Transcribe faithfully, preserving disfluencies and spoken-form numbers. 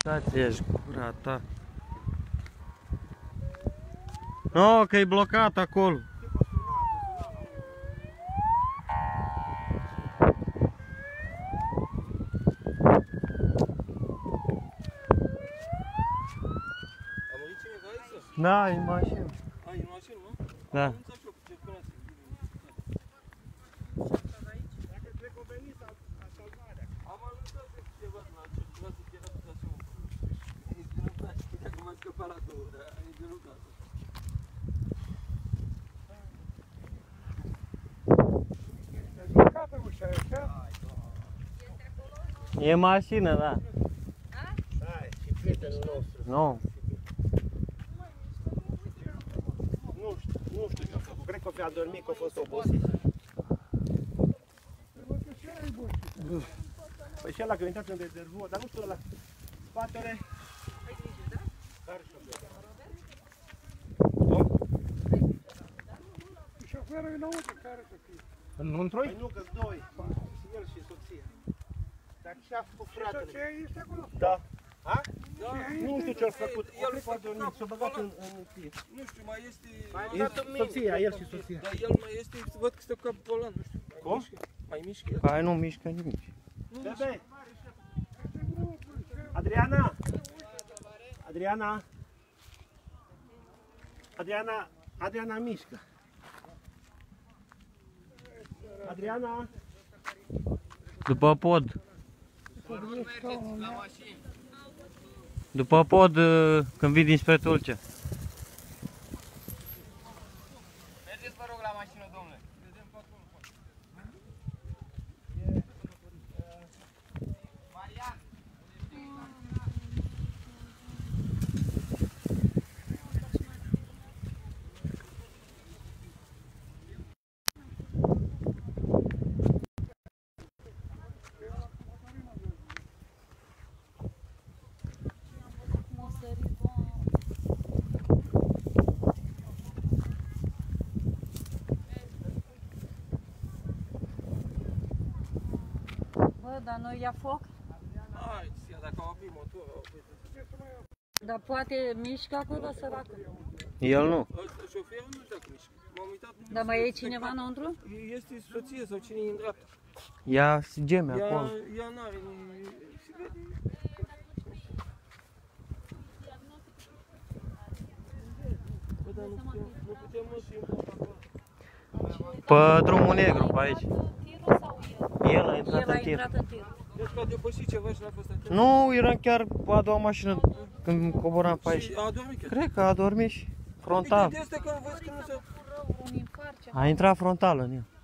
Da-ți ești gura ta. No, că e blocat acolo. Da, e în mașină. A, e în mașină, nu? Da. Am înțeles eu cu circulație. Dacă trec o venit la salvarea. Am anunțat ceva la circulație, că era tot așa. E denunțat, dacă m-a scăpat la două, dar e denunțat. E blocată ușa, e așa? E mașină, da. Hai, și prietenul nostru. Nu. Nu știu, nu știu ce-a făcut. Cred că fi adormit, că a fost obosit. Păi și ăla că a intrat în rezervor, dar nu știu ăla. Spatele. Ai grijă, da? Care șofer? Șoferul e înăuntru, care să fie? Înăuntru-i? Păi nu, că-s doi. Și el și soția. Dar ce-a făcut fratele? Și soția este acolo? Da. Ha? Da. Nu știu ce-a făcut. El a adormit, s-a băgat în tir. Nu știu, mai este... Soția, el și soția. Dar el mai este, văd că stă cu capul polan, nu știu. Cum? Mai mișcă el. Hai, nu mișcă nimic. Bebe! Adriana! Adriana! Adriana! Adriana mișcă! Adriana! După pod. După pod, când vii dinspre Tulcea. Mergeți, vă rog, la mașină, domnule. Vedem pe acolo. Marian! Bă, dar nu ia foc? Hai, dacă au oprit motorul, Dar poate mișcă acolo, săracul. El nu. Șoferul nu știu dacă mișcă. M-am uitat. Dar mai e cineva înăuntru? Este soție sau cine e în dreapta. Ea se geme acolo. Ea n-are nici... Se vede... Bă, dar nu putem, nu putem mă să acolo. Pe drumul negru, pe aici. El a intrat El a în tir. intrat în tir. Deci că a depășit ceva și n-a fost atent. Nu, era chiar a doua mașină când coboram pe aici. Și a adormit chiar. Cred că a dormit și frontal. Este că văd că nu se... Un infarct. A intrat frontal în el.